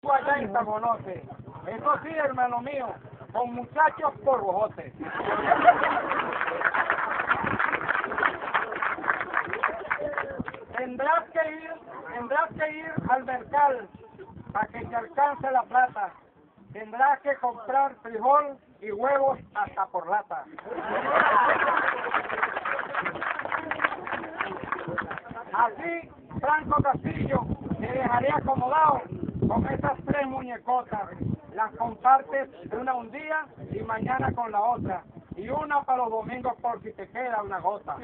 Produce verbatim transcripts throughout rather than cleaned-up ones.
allá en Tabonote. Eso sí, hermano mío, con muchachos por bojotes. Tendrás que ir, tendrás que ir al mercado para que te alcance la plata. Tendrás que comprar frijol y huevos hasta por lata. Así, Franco Castillo, te dejaré acomodado con esas tres muñecotas. Las compartes una un día y mañana con la otra. Y una para los domingos por si te queda una gota.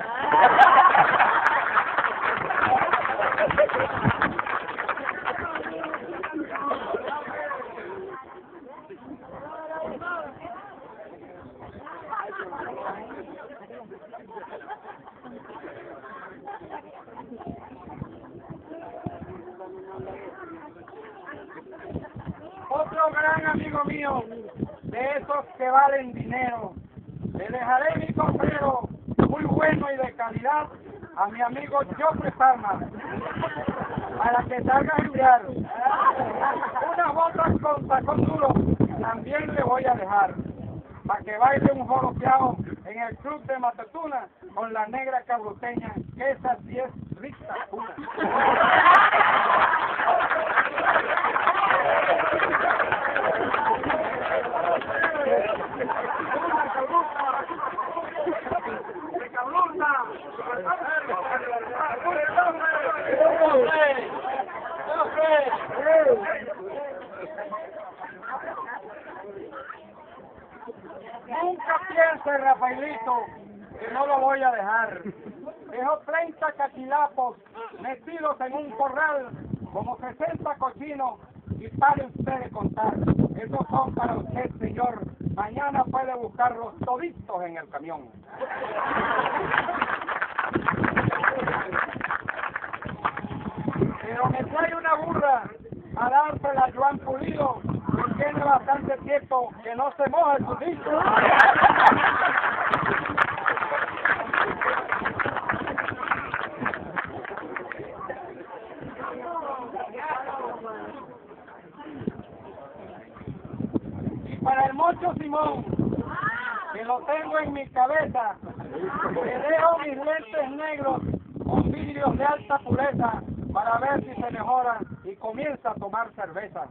Otro gran amigo mío, de esos que valen dinero, le dejaré mi sombrero muy bueno y de calidad a mi amigo Joffre Palma, para que salga a estudiar. Unas botas con tacón duro también le voy a dejar, para que baile un joropeado en el club de Matatuna con la negra cabruteña, que esa sí es rica pura. Nunca piense, Rafaelito, que no lo voy a dejar. Dejo treinta cachilapos metidos en un corral, como sesenta cochinos, y pare usted de contar. Esos son para usted, señor. Mañana puede buscarlos toditos en el camión. Pero me trae una burra a dársela a Joan Pulido, que tiene bastante tiempo que no se moja el sudito. Y para el mocho Simón, que lo tengo en mi cabeza, le dejo mis lentes negros con vidrios de alta pureza para ver si se mejora y comienza a tomar cerveza.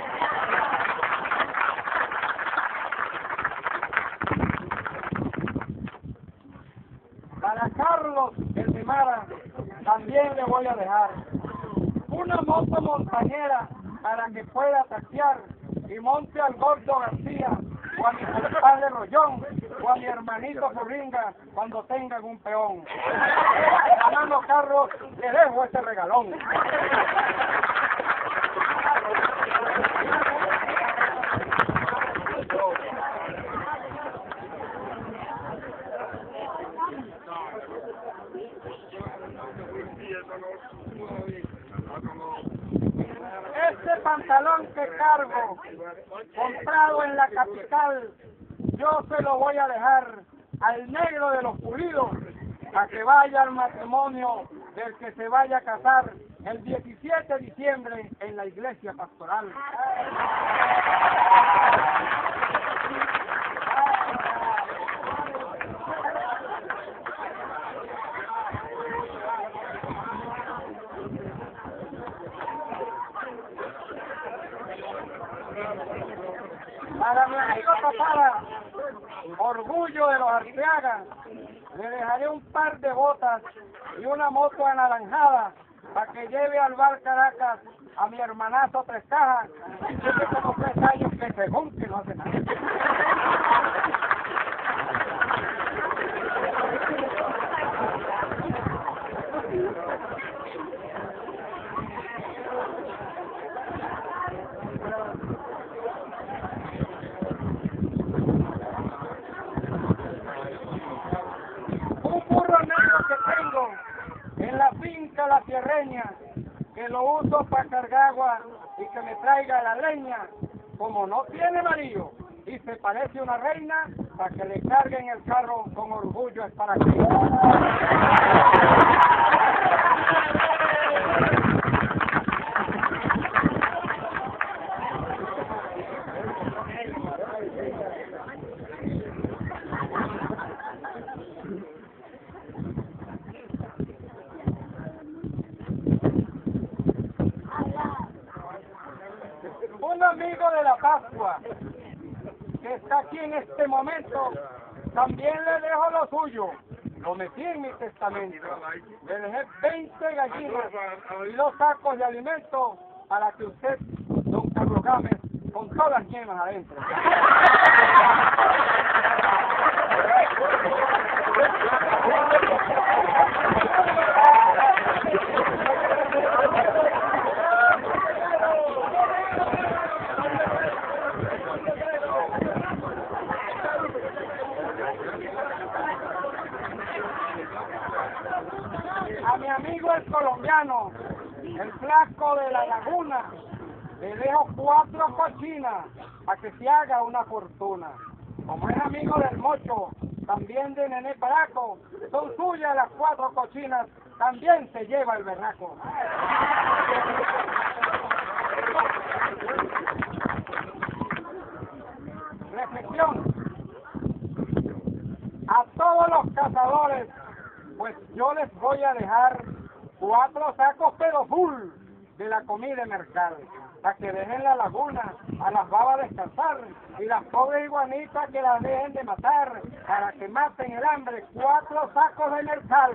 Para Carlos, el de Mara, también le voy a dejar una moto montañera para que pueda taxiar y monte al gordo García o a mi compadre Rollón o a mi hermanito Furringa cuando tengan un peón. Hermano Carlos, le dejo este regalón. Este pantalón que cargo, comprado en la capital, yo se lo voy a dejar al negro de los pulidos, a que vaya al matrimonio del que se vaya a casar el diecisiete de diciembre en la iglesia pastoral. Para mi amigo Tapada, orgullo de los Arteaga, le dejaré un par de botas y una moto anaranjada para que lleve al bar Caracas a mi hermanazo Tres Cajas, que tiene como tres años que según que no hace nada. En la finca La Tierreña, que lo uso para cargar agua y que me traiga la leña, como no tiene marido y se parece una reina, para que le carguen el carro con orgullo es para que. amigo de la Pascua, que está aquí en este momento, también le dejo lo suyo. Lo metí en mi testamento. Le dejé veinte gallinas y dos sacos de alimento para que usted, don Carlos Gámez, con todas las yemas adentro. A mi amigo el colombiano, el flaco de la laguna, le dejo cuatro cochinas para que se haga una fortuna. Como es amigo del mocho, también de Nené Paraco, son suyas las cuatro cochinas, también se lleva el berraco. Reflexión. A todos los cazadores, pues yo les voy a dejar cuatro sacos pero full de la comida de mercado, para que dejen la laguna a las babas descansar y las pobres iguanitas que las dejen de matar, para que maten el hambre, cuatro sacos de mercado.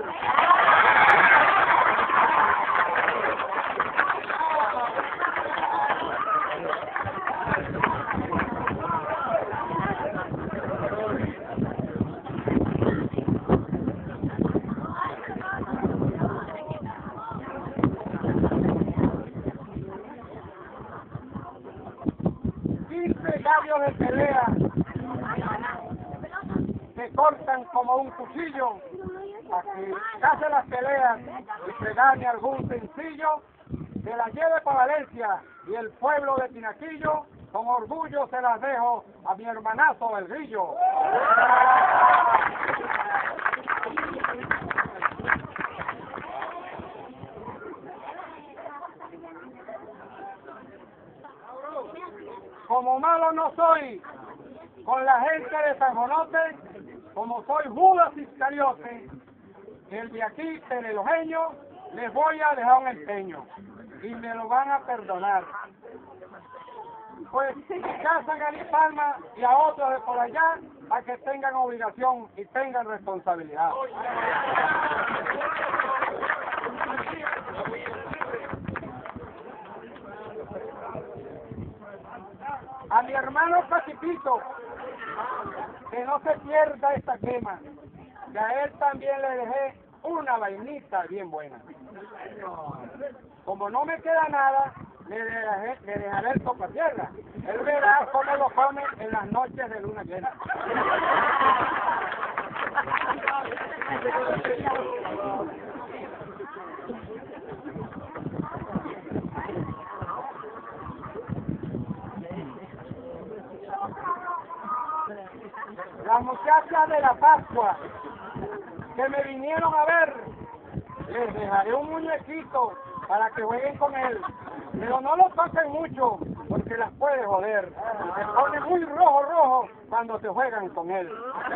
Gallos de pelea se cortan como un cuchillo para que case las peleas y se gane algún sencillo, se las lleve para Valencia y el pueblo de Tinaquillo con orgullo se las dejo a mi hermanazo el Grillo. Como malo no soy con la gente de San Jonote, como soy Judas Iscariote, el de aquí, perelojeño, les voy a dejar un empeño y me lo van a perdonar. Pues me casan a mi Palma y a otros de por allá a que tengan obligación y tengan responsabilidad. A mi hermano Pacipito, que no se pierda esta quema, que a él también le dejé una vainita bien buena. Como no me queda nada, le dejaré, le dejaré el topatierra. Él verá cómo lo come en las noches de luna llena. Las muchachas de la Pascua que me vinieron a ver, les dejaré un muñequito para que jueguen con él, pero no lo toquen mucho porque las puede joder, se pone muy rojo rojo cuando se juegan con él.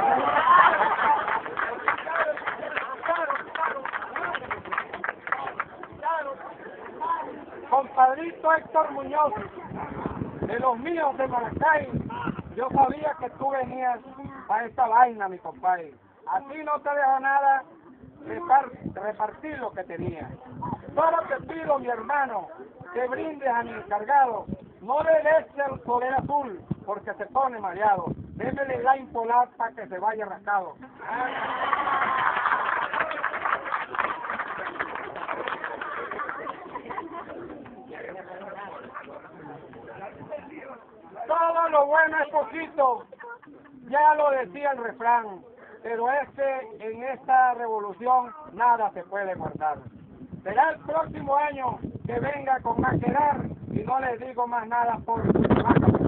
Compadrito Héctor Muñoz, de los míos de Maracay, yo sabía que tú venías a esta vaina, mi compadre. A ti no te dejo nada, repartir lo que tenía. Solo te pido, mi hermano, que brindes a mi encargado. No le des el poder azul, porque se pone mareado. Démele la impolar para que se vaya rascado. Todo lo bueno es poquito, ya lo decía el refrán, pero es que en esta revolución nada se puede guardar. Será el próximo año que venga con más quedar y no les digo más nada por más